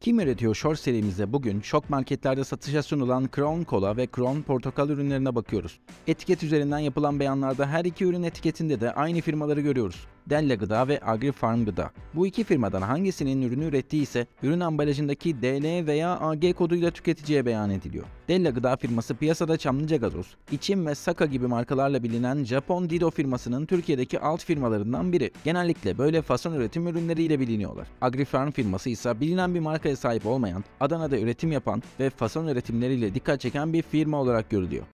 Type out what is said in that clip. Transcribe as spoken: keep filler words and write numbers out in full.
Kim üretiyor Short serimizde bugün şok marketlerde satışa sunulan Crown Kola ve Crown Portakal ürünlerine bakıyoruz. Etiket üzerinden yapılan beyanlarda her iki ürün etiketinde de aynı firmaları görüyoruz. Della Gıda ve Agri Farm Gıda. Bu iki firmadan hangisinin ürünü ürettiği ise ürün ambalajındaki D L veya A G koduyla tüketiciye beyan ediliyor. Della Gıda firması piyasada Çamlıca Gazoz, İçim ve Saka gibi markalarla bilinen Japon Dido firmasının Türkiye'deki alt firmalarından biri. Genellikle böyle fason üretim ürünleriyle biliniyorlar. Agri Farm firması ise bilinen bir markaya sahip olmayan, Adana'da üretim yapan ve fason üretimleriyle dikkat çeken bir firma olarak görülüyor.